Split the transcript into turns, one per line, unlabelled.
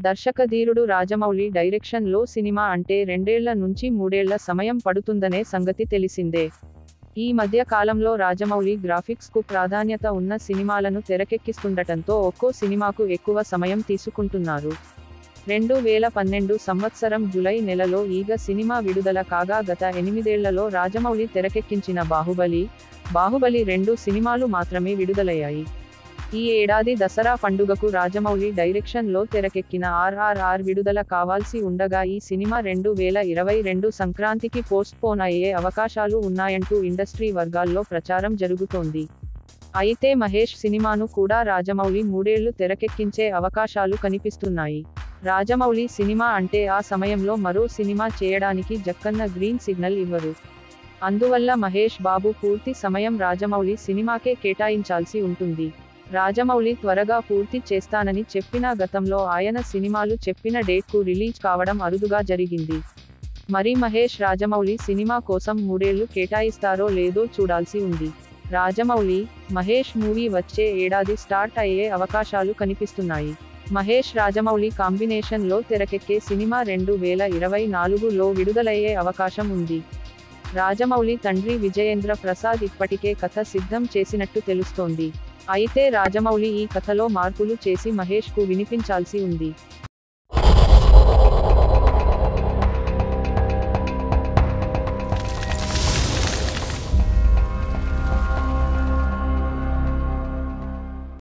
దర్శకధీరుడు రాజమౌళి డైరెక్షన్లో సినిమా అంటే 2 నుంచి 3 సమయం పడుతుందనే సంగతి తెలిసిందే. ఈ మధ్య కాలంలో రాజమౌళి గ్రాఫిక్స్కు ప్రాధాన్యత ఉన్న సినిమాలను తెరకెక్కిస్తుండటంతో ఒక్కో సినిమాకు ఎక్కువ సమయం తీసుకుంటున్నారు. 2012 సంవత్సరం జూలై నెలలో ఈగ సినిమా విడుదల కాగా గత 8 రాజమౌళి తెరకెక్కించిన బాహుబలి 2 సినిమాలు మాత్రమే విడుదలయ్యాయి. ఈ ఏడాది దసరా పండుగకు రాజమౌళి డైరెక్షన్లో తెరకెక్కిన RRR విడుదల కావాల్సి ఉండగా ఈ సినిమా 2022 సంక్రాంతికి పోస్ట్పోన్ అయ్యే అవకాశాలు ఉన్నాయంటూ ఇండస్ట్రీ వర్గాల్లో ప్రచారం జరుగుతోంది. అయితే మహేష్ సినిమాను కూడా రాజమౌళి 3 ఏళ్లు తెరకెక్కించే అవకాశాలు కనిపిస్తున్నాయి. రాజమౌళి సినిమా అంటే ఆ సమయంలో మరో సినిమా చేయడానికి జక్కన్న గ్రీన్ సిగ్నల్ ఇవ్వరు. అందువల్ల మహేష్ బాబు పూర్తి సమయం రాజమౌళి సినిమాకే కేటాయించాల్సి ఉంటుంది. రాజమౌళి త్వరగా పూర్తి చేస్తానని చెప్పినా గతంలో ఆయన సినిమాలు చెప్పిన డేట్కు రిలీజ్ కావడం అరుదుగా జరిగింది. మరి మహేష్ రాజమౌళి సినిమా కోసం 3 ఏళ్లు కేటాయిస్తారో లేదో చూడాల్సి ఉంది. రాజమౌళి, మహేష్ మూవీ వచ్చే ఏడాది స్టార్ట్ అయ్యే అవకాశాలు కనిపిస్తున్నాయి. మహేష్ రాజమౌళి కాంబినేషన్లో తెరకెక్కే సినిమా 2024లో విడుదలయ్యే అవకాశం ఉంది. రాజమౌళి తండ్రి విజయేంద్ర ప్రసాద్ ఇప్పటికే కథ సిద్ధం చేసినట్టు తెలుస్తోంది. అయితే రాజమౌళి ఈ కథలో మార్పులు చేసి మహేష్కు వినిపించాల్సి ఉంది.